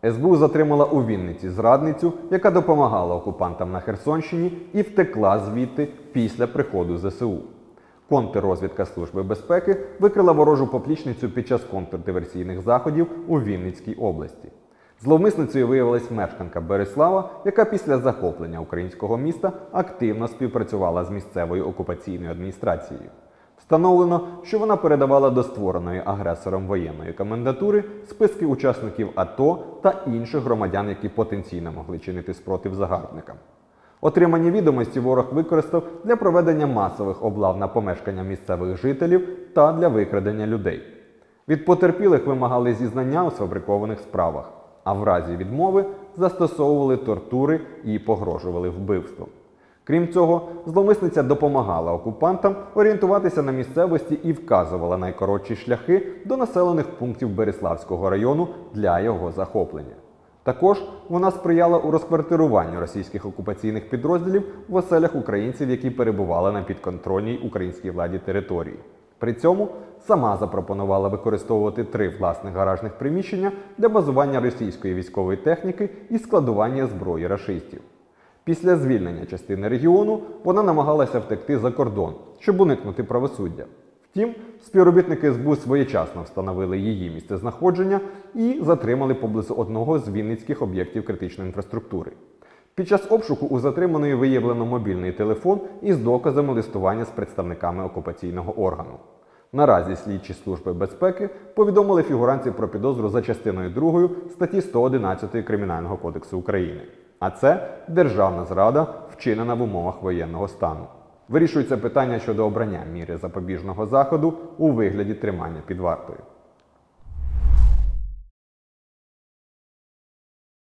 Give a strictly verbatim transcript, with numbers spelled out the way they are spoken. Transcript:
ес бе у затримала у Вінниці зрадницю, яка допомагала окупантам на Херсонщині і втекла звідти після приходу зе се у. Контррозвідка Служби безпеки викрила ворожу поплічницю під час контрдиверсійних заходів у Вінницькій області. Зловмисницею виявилась мешканка Берислава, яка після захоплення українського міста активно співпрацювала з місцевою окупаційною адміністрацією. Встановлено, що вона передавала до створеної агресором воєнної комендатури списки учасників АТО та інших громадян, які потенційно могли чинити спротив загарбникам. Отримані відомості ворог використав для проведення масових облав на помешкання місцевих жителів та для викрадення людей. Від потерпілих вимагали зізнання у сфабрикованих справах, а в разі відмови застосовували тортури і погрожували вбивством. Крім цього, зловмисниця допомагала окупантам орієнтуватися на місцевості і вказувала найкоротші шляхи до населених пунктів Бериславського району для його захоплення. Також вона сприяла у розквартируванню російських окупаційних підрозділів в оселях українців, які перебували на підконтрольній українській владі території. При цьому сама запропонувала використовувати три власних гаражних приміщення для базування російської військової техніки і складування зброї рашистів. Після звільнення частини регіону вона намагалася втекти за кордон, щоб уникнути правосуддя. Втім, співробітники ес бе у своєчасно встановили її місцезнаходження і затримали поблизу одного з вінницьких об'єктів критичної інфраструктури. Під час обшуку у затриманої виявлено мобільний телефон із доказами листування з представниками окупаційного органу. Наразі слідчі Служби безпеки повідомили фігурантів про підозру за частиною другою статті сто одинадцять Кримінального кодексу України. А це державна зрада, вчинена в умовах воєнного стану. Вирішується питання щодо обрання міри запобіжного заходу у вигляді тримання під вартою.